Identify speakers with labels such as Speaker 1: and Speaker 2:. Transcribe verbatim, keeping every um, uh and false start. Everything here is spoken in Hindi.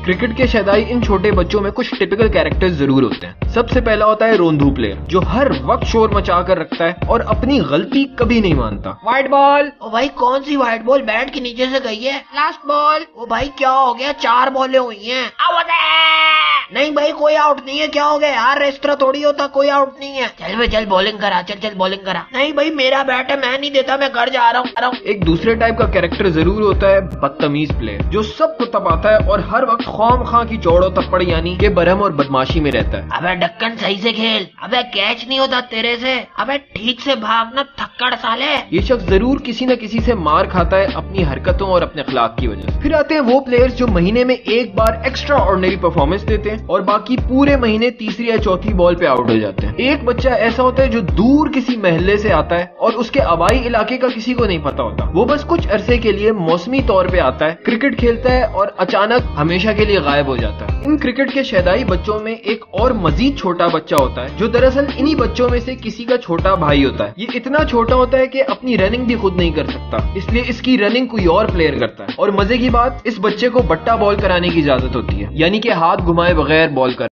Speaker 1: क्रिकेट के शदाई इन छोटे बच्चों में कुछ टिपिकल कैरेक्टर्स जरूर होते हैं। सबसे पहला होता है रोंधू प्लेयर, जो हर वक्त शोर मचा कर रखता है और अपनी गलती कभी नहीं मानता।
Speaker 2: White ball. ओ भाई कौन सी वाइट बॉल, बैट के नीचे से गई है। Last ball. ओ भाई क्या हो गया, चार बॉलें हुई हैं। आउट है। नहीं भाई कोई आउट नहीं है, क्या हो गया यार, इस तरह थोड़ी होता, कोई आउट नहीं है। चल भाई चल बॉलिंग करा, चल चल बॉलिंग करा। नहीं भाई मेरा बैट है, मैं नहीं देता, मैं घर जा रहा हूँ।
Speaker 1: एक दूसरे टाइप का कैरेक्टर जरूर होता है बदतमीज प्लेयर, जो सबको तपाता है और हर वक्त खौम खां की चौड़ो थप्पड़ यानी के बरहम और बदमाशी में रहता है।
Speaker 2: अबे ढक्कन सही से खेल, अबे कैच नहीं होता तेरे से, अबे ठीक से भागना थक्कड़ साले।
Speaker 1: ये शख्स जरूर किसी न किसी से मार खाता है अपनी हरकतों और अपने अखलाक की वजह से। फिर आते हैं वो प्लेयर्स जो महीने में एक बार एक्स्ट्रा ऑर्डिनरी परफॉर्मेंस देते हैं और बाकी पूरे महीने तीसरी या चौथी बॉल पे आउट हो जाते हैं। एक बच्चा ऐसा होता है जो दूर किसी महल्ले से आता है और उसके आबाई इलाके का किसी को नहीं पता होता। वो बस कुछ अरसे के लिए मौसमी तौर पे आता है, क्रिकेट खेलता है और अचानक हमेशा के लिए गायब हो जाता है। इन क्रिकेट के शैदाई बच्चों में एक और मजीद छोटा बच्चा होता है, जो दरअसल इन्हीं बच्चों में से किसी का छोटा भाई होता है। ये इतना छोटा होता है कि अपनी रनिंग भी खुद नहीं कर सकता, इसलिए इसकी रनिंग कोई और प्लेयर करता है। और मजे की बात, इस बच्चे को बट्टा बॉल कराने की इजाजत होती है, यानी कि हाथ घुमाए बगैर बॉल कर